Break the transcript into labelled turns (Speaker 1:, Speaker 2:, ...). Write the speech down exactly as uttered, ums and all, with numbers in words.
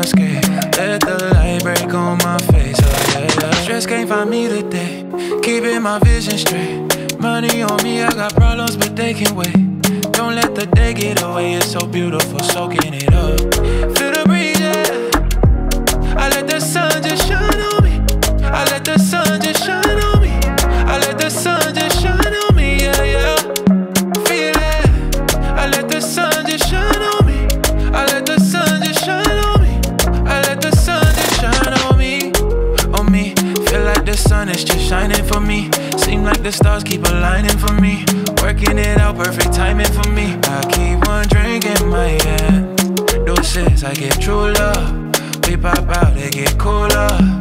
Speaker 1: escape. Let the light break on my face, oh yeah, yeah. Stress can't find me today, keeping my vision straight. Money on me, I got problems, but they can wait. Don't let the day get away, it's so beautiful, soaking it up. Feel the breeze, yeah. I let the sun just shine on me. I let the sun just shine on me. I let the sun just shine on me, yeah, yeah. Feel it. I let the sun just shine on me. I let the sun just shine on me. I let the sun just shine on me, on me. Feel like the sun is just shining for me. Seem like the stars keep aligning for me. Working it out, perfect timing for me. I keep one drink in my hand. Doses, I get true love. We pop out, they get cooler.